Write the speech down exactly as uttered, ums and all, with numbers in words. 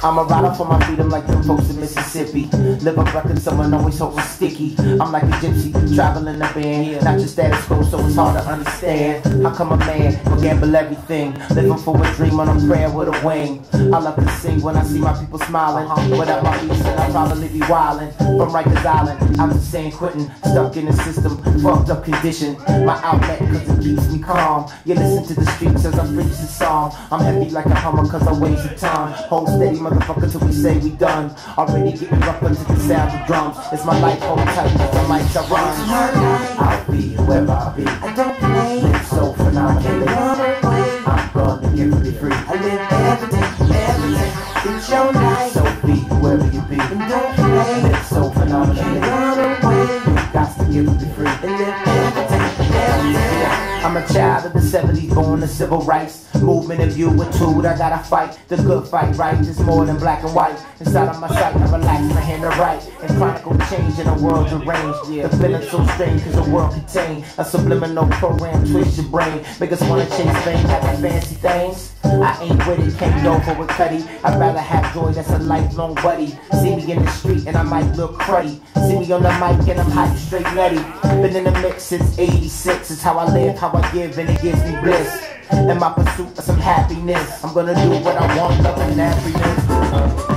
I'm a rider for my freedom like them folks in Mississippi. Live a record, someone always holding sticky. I'm like a gypsy, traveling the band. Not just status quo, so it's hard to understand. How come a man will gamble everything? Living for a dream on a prayer with a wing. I love to sing when I see my people smiling. Without my reason, I'd probably be wildin'. From Rikers Island, out to San Quentin. Stuck in the system, fucked up condition. My outlet, cause it keeps me calm. You listen to the streets as I preach the song. I'm heavy like a hummer cause I waste the time. Hold steady, motherfucker, till we say we done. Already getting rough into the sound of drums. It's my life, hold tight, the mics I run. I'll be whoever I be. I don't play. Live so phenomenally. I'm gonna give it free. I live every day, every day. It's your life. So be whoever you be. And don't play. Live so phenomenally. Run away. You got to give it free. And live every day, every day. I'm a child of the seventies, born to civil rights movement. If you attitude, I gotta fight the good fight, right? It's more than black and white. Inside of my sight, I relax my hand to write and chronicle change in a world deranged. Yeah, the feeling so strange cause the world contain a subliminal program, twist your brain, make us wanna chase fame, having fancy things. I ain't with it, can't go for a cutty. I'd rather have joy that's a lifelong buddy. See me in the street and I might look cruddy. See me on the mic and I'm hype straight nutty. Been in the mix since eighty-six. It's how I live, how I give, and it gives me bliss. In my pursuit of some happiness, I'm gonna do what I want, love and happiness.